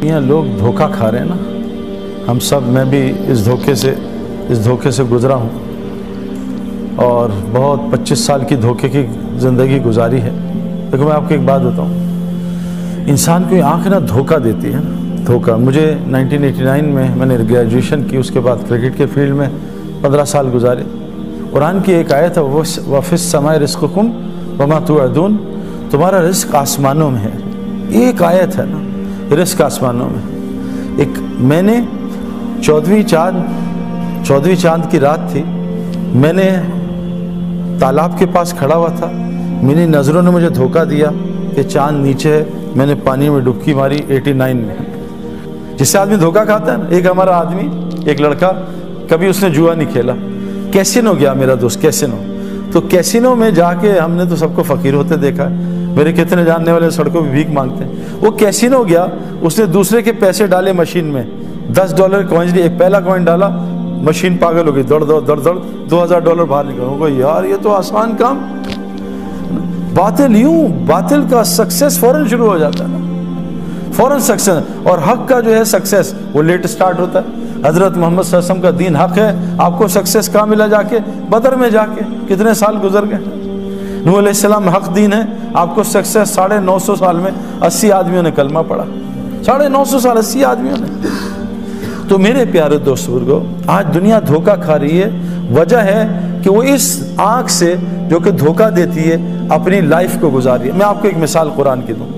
یہ لوگ دھوکہ کھا رہے ہیں نا، ہم سب، میں بھی اس دھوکے سے گزرا ہوں، اور بہت 25 سال کی دھوکے کی زندگی گزاری ہے۔ دیکھو میں آپ کو ایک بات بتاؤں، انسان کو آنکھ نہ دھوکہ دیتی ہے نا، دھوکہ۔ مجھے 1989 میں نے گریجویشن کی، اس کے بعد کرکٹ کے فیلڈ میں 15 سال گزارے۔ قرآن کی ایک آیت ہے، وَفِي السَّمَاءِ رِزْقُكُمْ وَمَا تُوعَدُونَ، تمہارا رزق آسمانوں میں ہے۔ ایک آیت ہے نا، رزق آسمانوں میں۔ ایک میں نے 14ویں چاند کی رات تھی، میں نے تالاب کے پاس کھڑا ہوا تھا، میری نظروں نے مجھے دھوکہ دیا کہ چاند نیچے ہے، میں نے پانی میں ڈبکی ماری 89 میں۔ جس سے آدمی دھوکہ کھاتا ہے نا، ایک ہمارا آدمی، ایک لڑکا، کبھی اس نے جوا نہیں کھیلا، کیسینو گیا میرا دوست، کیسینو۔ تو کیسینو میں جا کے ہم نے تو سب کو فقیر ہوتے دیکھا ہے، میرے کتنے جاننے والے سڑکوں پہ بھیک مانگتے ہیں۔ وہ کیسینو گیا، اس نے دوسرے کے پیسے ڈالے مشین میں، $10 کوائنز لیے، ایک پہلا کوائن ڈالا، مشین پاگل ہو گئی، دوڑ $2000 باہر نکل۔ وہ یار یہ تو آسان کام۔ باطل کا سکسیس فوراً شروع ہو جاتا ہے نا، فوراً سکسیس، اور حق کا جو ہے سکسیس وہ لیٹ سٹارٹ ہوتا ہے۔ حضرت محمد صلی اللہ علیہ وسلم کا دین حق ہے، آپ کو سکسیس کہاں ملا؟ جا کے بدر میں جا کے، کتنے سال گزر گئے۔ نوح علیہ السلام حق دین ہے، آپ کو سکسیس 950 سال میں 80 آدمیوں نے کلمہ پڑھا، 950 سال 80 آدمیوں نے۔ تو میرے پیارے دوست بزرگو، آج دنیا دھوکہ کھا رہی ہے، وجہ ہے کہ وہ اس آنکھ سے جو کہ دھوکہ دیتی ہے اپنی لائف کو گزاری ہے۔ میں آپ کو ایک مثال قرآن کی دوں۔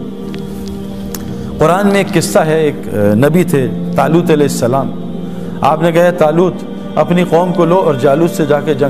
قرآن میں ایک قصہ ہے، ایک نبی تھے طالوت علیہ السلام۔ آپ نے کہا طالوت اپنی قوم کو لو اور جالوت سے جا کے جنگ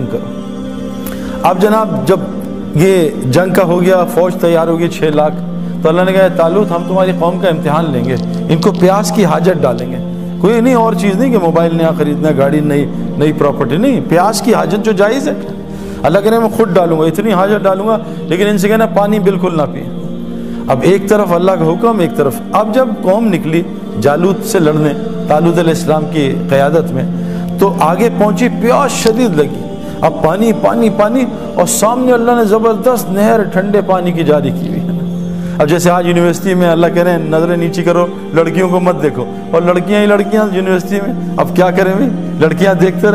کرو۔ اب جناب جب یہ جنگ کا ہو گیا، فوج تیار ہوگی 6 لاکھ، تو اللہ نے کہا طالوت ہم تمہاری قوم کا امتحان لیں گے، ان کو پیاس کی حاجت ڈالیں گے، کوئی نہیں اور چیز نہیں کہ موبائل نیا خریدنا، گاڑی نئی پراپرٹی نہیں، پیاس کی حاجت جو جائز ہے۔ اللہ کہہ رہے میں خود ڈالوں گا، اتنی حاجت ڈالوں گا، لیکن ان سے کہنا پانی بالکل نہ پئیں۔ اب ایک طرف اللہ کا حکم، ایک طرف۔ اب جب قوم نکلی جالوت سے لڑنے طالوت علیہ السلام کی قیادت میں، تو آگے پہنچی، پیاس شدید لگی، اب پانی پانی پانی، اور سامنے اللہ نے زبردست نہر ٹھنڈے پانی کی جاری کی ہوئی ہے۔ اب جیسے آج یونیورسٹی میں اللہ کہہ رہے ہیں نظریں نیچی کرو، لڑکیوں کو مت دیکھو، اور لڑکیاں ہی لڑکیاں یونیورسٹی میں، اب کیا کریں بھائی، لڑکیاں دیکھتے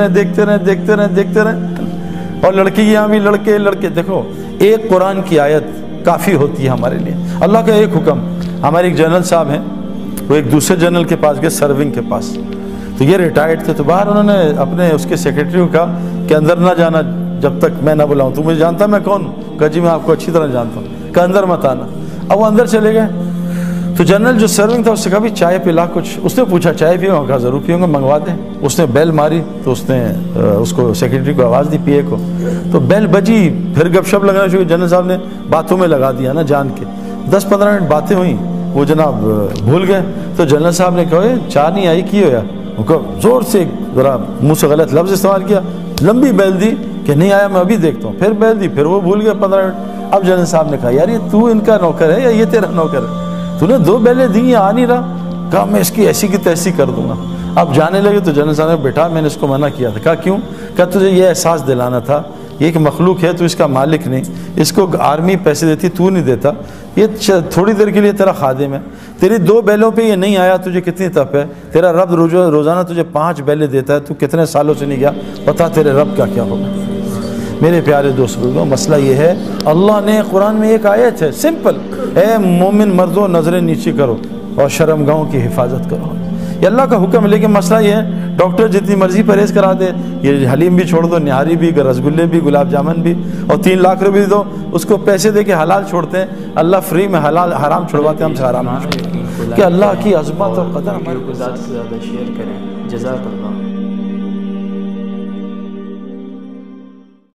رہیں، اور لڑکیاں بھی لڑکے۔ دیکھو ایک قرآن کی آیت کافی ہوتی ہے ہمارے لیے، اللہ کا ایک حکم۔ ہمارے ایک جنرل صاحب ہیں، وہ ایک دوسرے جنرل کے پاس گئے، سرونگ کے پاس، تو یہ ریٹائرڈ تھے، تو باہر انہوں نے اپنے اس کے سیکرٹری کو کہا کہ اندر نہ جانا جب تک میں نہ بلاؤں، تو مجھے جانتا میں کون ہوں؟ کہا جی میں آپ کو اچھی طرح جانتا ہوں، کہ اندر مت آنا۔ اب وہ اندر چلے گئے، تو جنرل جو سرونگ تھا اس سے کہا بھی چائے پلا کچھ، اس نے پوچھا چائے پیوں؟ کہا ضرور پیوں گا، منگوا دیں۔ اس نے بیل ماری، تو اس نے اس کو سیکرٹری کو آواز دی، پی اے کو، تو بیل بجی، پھر گپ شپ لگانا شروع۔ جنرل صاحب نے باتوں میں لگا دیا نا جان کے، 10-15 منٹ باتیں ہوئیں، وہ جناب بھول گئے۔ تو جنرل صاحب نے کہا چائے نہیں آئی کی ہویا؟ وہ کہا زور سے ذرا منہ سے غلط لفظ استعمال کیا، لمبی بیل دی کہ نہیں آیا میں ابھی دیکھتا ہوں، پھر بیل دی، پھر وہ بھول گیا 15 منٹ۔ اب جنرل صاحب نے کہا یار یہ تو ان کا نوکر ہے یا یہ تیرا نوکر ہے؟ تو نے 2 بیلیں دی، یہ آ نہیں رہا۔ کہا میں اس کی ایسی کی تیسی کر دوں گا۔ اب جانے لگے تو جنرل صاحب نے بیٹا میں نے اس کو منع کیا تھا۔ کہا کیوں؟ کہا تجھے یہ احساس دلانا تھا یہ ایک مخلوق ہے، تو اس کا مالک نہیں، اس کو آرمی پیسے دیتی، تو نہیں دیتا، یہ تھوڑی دیر کے لیے تیرا خادم ہے، تیری 2 بیلوں پہ یہ نہیں آیا، تجھے کتنی تپ ہے؟ تیرا رب روزانہ تجھے 5 بیلیں دیتا ہے، تو کتنے سالوں سے نہیں گیا، پتا تیرے رب کا کیا ہوگا۔ میرے پیارے دوست بزرگوں، مسئلہ یہ ہے، اللہ نے قرآن میں ایک آیت ہے سمپل، اے مومن مردوں نظریں نیچی کرو اور شرمگاہوں کی حفاظت کرو، یہ اللہ کا حکم ہے۔ لیکن مسئلہ یہ ہے ڈاکٹر جتنی مرضی پرہیز کرا دے، یہ حلیم بھی چھوڑ دو، نہاری بھی، رسگلے بھی، گلاب جامن بھی، اور 3 لاکھ روپے دو، اس کو پیسے دے کے حلال چھوڑتے ہیں، اللہ فری میں حلال حرام چھڑواتے ہیں ہم سے حرام نہیں چھوڑتے، کہ اللہ کی عظمت اور قدر ہمارے کو زیادہ سے زیادہ شیئر کریں۔ جزاک اللہ۔